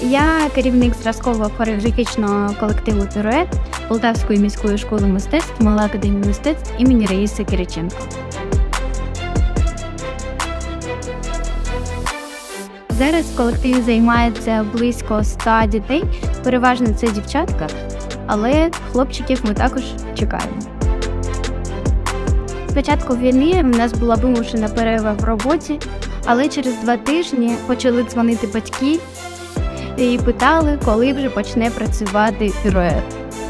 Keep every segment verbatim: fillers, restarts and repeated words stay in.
Я керівник зразкового хореографічного колективу «Пірует» Полтавської міської школи мистецтв Мала академія мистецтв імені Раїси Кириченко. Зараз в колективі займається близько ста дітей, переважно це дівчатка, але хлопчиків ми також чекаємо. Спочатку війни в нас була вимушена перерва в роботі, але через два тижні почали дзвонити батьки і питали, коли вже почне працювати «Пірует».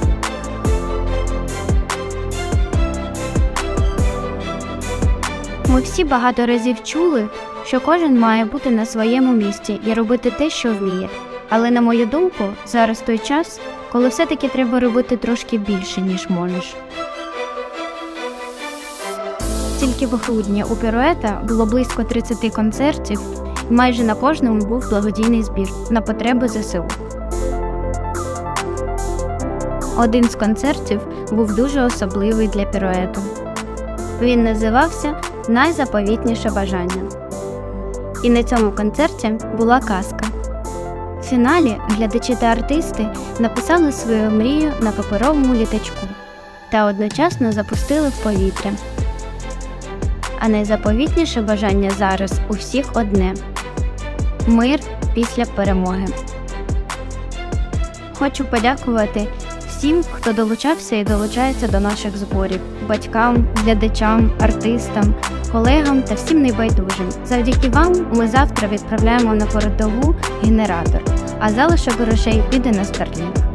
Ми всі багато разів чули, що кожен має бути на своєму місці і робити те, що вміє. Але, на мою думку, зараз той час, коли все-таки треба робити трошки більше, ніж можеш. Тільки в грудні у «Піруета» було близько тридцяти концертів, і майже на кожному був благодійний збір на потреби зе се у. Один з концертів був дуже особливий для «Піруету». Він називався «Найзаповітніше бажання». І на цьому концерті була казка. В фіналі глядачі та артисти написали свою мрію на паперовому літачку та одночасно запустили в повітря. А найзаповітніше бажання зараз у всіх одне – мир після перемоги. Хочу подякувати всім, хто долучався і долучається до наших зборів – батькам, глядачам, артистам, колегам та всім небайдужим. Завдяки вам ми завтра відправляємо на передову генератор, а залишок грошей піде на Starlink.